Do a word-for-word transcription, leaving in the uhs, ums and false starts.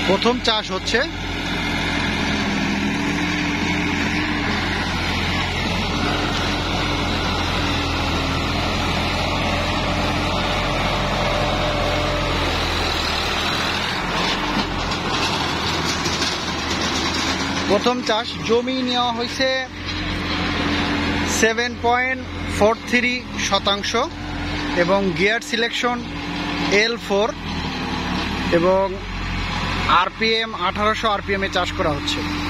প্রথম চাষ হচ্ছে। প্রথম চাষ জমি নেওয়া হয়েছে সেভেন পয়েন্ট ফোর থ্রি শতাংশ এবং গিয়ার সিলেকশন এল ফোর এবং আরপিএম আঠারোশো আরপিএম এ চাষ করা হচ্ছে।